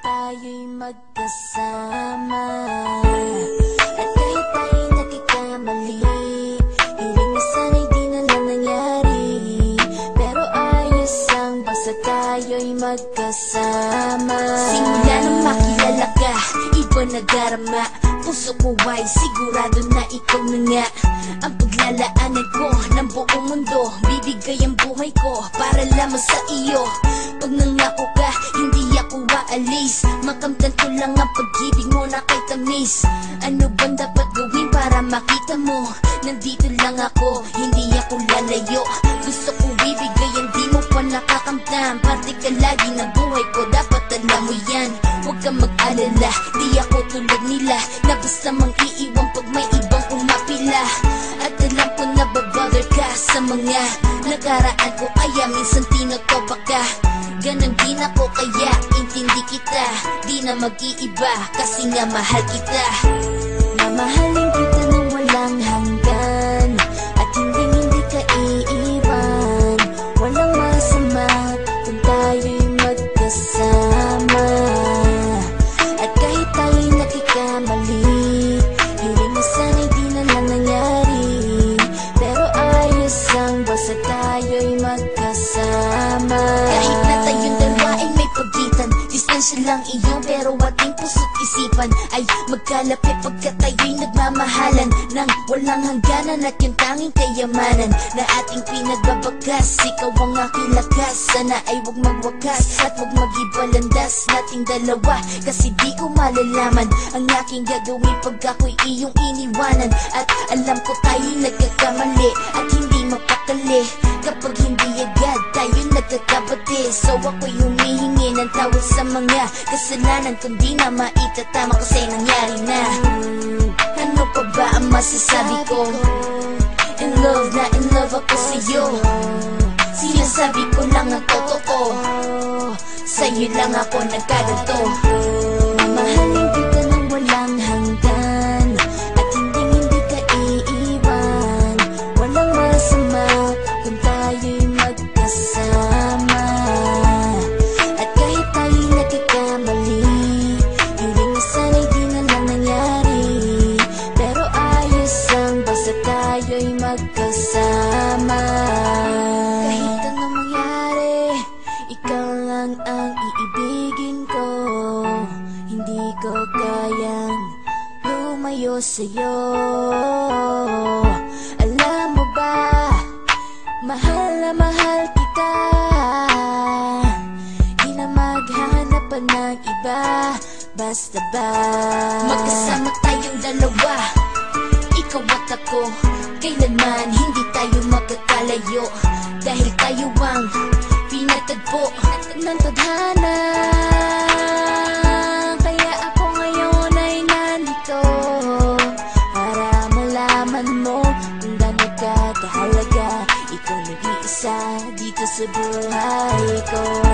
tayo'y magkasama. At kahit tayo'y nagkakamali, hiling na sana'y di na lang nangyari. Pero ayos lang basta tayo'y magkasama. Simula nang makilala ka, iba nadarama. Puso ko ay sigurado na ikaw na nga ang paglalaanan ko ng buong mundo. Bibigay ang buhay ko para lamang sa iyo. Pag nangako ka, hindi ako aalis. Makamtan ko lang ang pag-ibig mo na kay tamis. Ano bang dapat gawin para makita mo? Nandito lang ako, hindi ako lalayo. Gusto ko bibigay, hindi mo pa nakakamtam. Parte ka lagi ng buhay ko, dapat alam mo yan. Huwag kang mag-alala, di ako tulad nila na basta mang iiwan pag may ibang umapila. At alam ko na babother ka sa mga nakaraan ko, kaya minsan tinotopa ka. Ganon din ako kaya intindi kita. Di na mag-iiba kasi nga mahal kita. Mamahalin kita nang walang hanggan, at hindi ka iiwan. Walang masama kung tayo'y magkasama. At kahit tayo'y nakikamali, hiling na sana'y di na lang nangyari. Pero ayos lang basta tayo'y magkasama. Kahit na tayong dalawa ay may pagitan, distansya lang iyon pero ating puso't isipan ay magkalapit pagkat tayo'y nagmamahalan ng walang hangganan. At yung tanging kayamanan na ating pinagbabagas, ikaw ang aking lakas. Sana ay huwag magwakas at huwag mag-ibalandas nating dalawa, kasi di ko malalaman ang aking gagawin pag ako'y iyong iniwanan. At alam ko tayo'y nagkakamali at hindi mapakali kapag hindi agad tayo nagkakabati. So ako'y humihingi ng tawad sa mga kasalanan kung di na maitatama kasi nangyari na. Ano pa ba ang masasabi ko? In love na in love ako sa'yo. Sinasabi ko lang ang totoo, sa'yo lang ako nagkaganto. Mamahalin kita nang walang hanggan, at hindi ka iiwan. Walang masama kung tayo'y magkasama. At kahit tayo'y nagkakamali, hiling na sana'y di na lang nangyari. Pero ayos lang basta tayo'y magkasama. Kahit anong mangyari, ikaw lang ang iibigin ko. Hindi ko kayang lumayo sa'yo. Alam mo ba, mahal na mahal kita. Di na maghanap pa ng iba, basta ba magkasama tayong dalawa, ikaw at ako. Kailanman hindi tayo magkakalayo, dahil tayo ang pinatagpo ng tadhana. Kaya ako ngayon ay nandito para malaman mo kung gaano ka kahalaga. Ikaw nag-iisa dito sa buhay ko.